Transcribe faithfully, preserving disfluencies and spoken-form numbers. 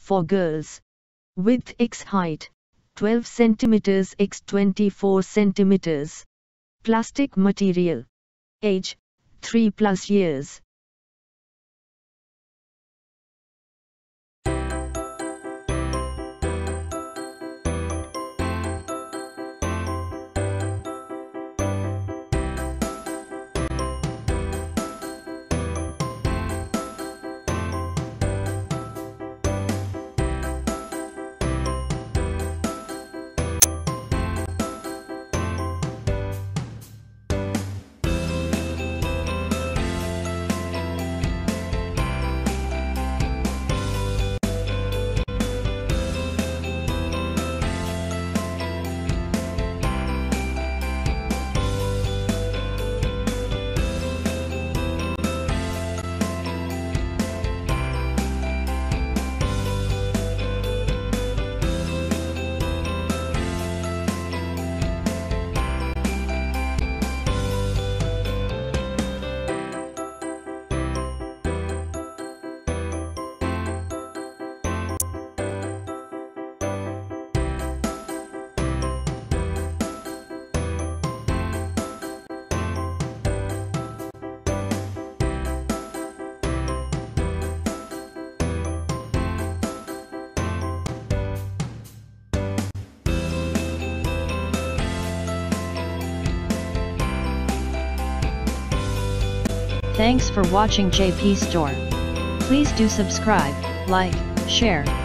for girls. Width x height, twelve centimeters by twenty-four centimeters. Plastic material. Age, three plus years. Thanks for watching J P Store. Please do subscribe, like, share,